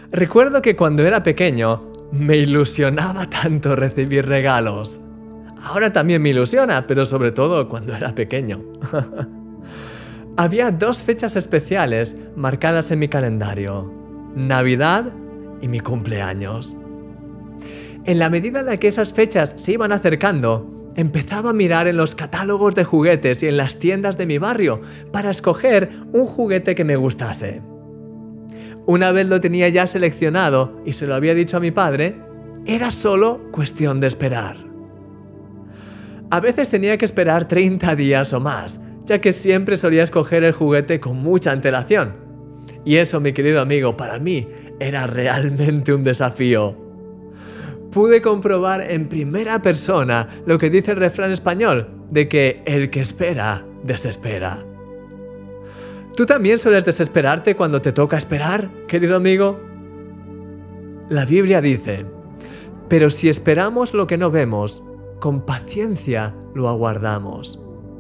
Recuerdo que cuando era pequeño me ilusionaba tanto recibir regalos. Ahora también me ilusiona, pero sobre todo cuando era pequeño. Había dos fechas especiales marcadas en mi calendario: Navidad y mi cumpleaños. En la medida en la que esas fechas se iban acercando, empezaba a mirar en los catálogos de juguetes y en las tiendas de mi barrio para escoger un juguete que me gustase. Una vez lo tenía ya seleccionado y se lo había dicho a mi padre, era solo cuestión de esperar. A veces tenía que esperar 30 días o más, ya que siempre solía escoger el juguete con mucha antelación. Y eso, mi querido amigo, para mí era realmente un desafío. Pude comprobar en primera persona lo que dice el refrán español, de que el que espera, desespera. ¿Tú también sueles desesperarte cuando te toca esperar, querido amigo? La Biblia dice: pero si esperamos lo que no vemos, con paciencia lo aguardamos.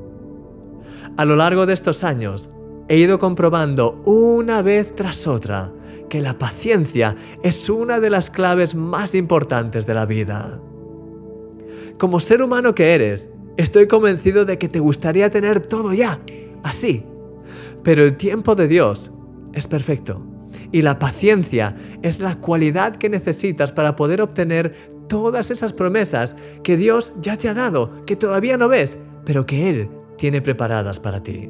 A lo largo de estos años, he ido comprobando una vez tras otra que la paciencia es una de las claves más importantes de la vida. Como ser humano que eres, estoy convencido de que te gustaría tener todo ya, así. Pero el tiempo de Dios es perfecto y la paciencia es la cualidad que necesitas para poder obtener todas esas promesas que Dios ya te ha dado, que todavía no ves, pero que Él tiene preparadas para ti.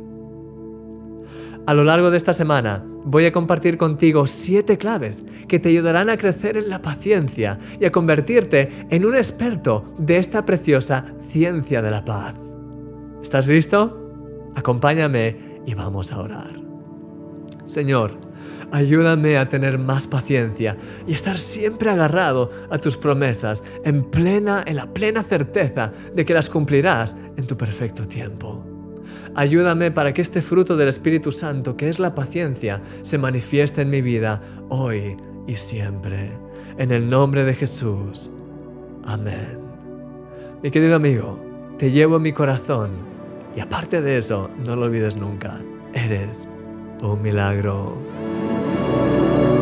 A lo largo de esta semana voy a compartir contigo 7 claves que te ayudarán a crecer en la paciencia y a convertirte en un experto de esta preciosa ciencia de la paz. ¿Estás listo? Acompáñame y vamos a orar. Señor, ayúdame a tener más paciencia y estar siempre agarrado a tus promesas en la plena certeza de que las cumplirás en tu perfecto tiempo. Ayúdame para que este fruto del Espíritu Santo, que es la paciencia, se manifieste en mi vida hoy y siempre. En el nombre de Jesús. Amén. Mi querido amigo, te llevo en mi corazón y aparte de eso, no lo olvides nunca. Eres un milagro.